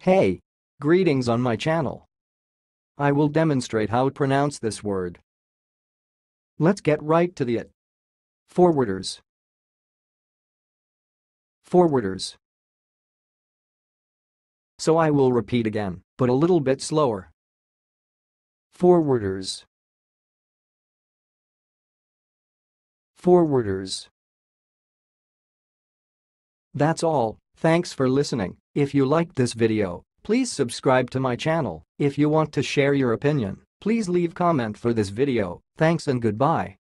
Hey! Greetings on my channel. I will demonstrate how to pronounce this word. Let's get right to it. Forwarders. Forwarders. So I will repeat again, but a little bit slower. Forwarders. Forwarders. That's all. Thanks for listening. If you liked this video, please subscribe to my channel. If you want to share your opinion, please leave comment for this video. Thanks and goodbye.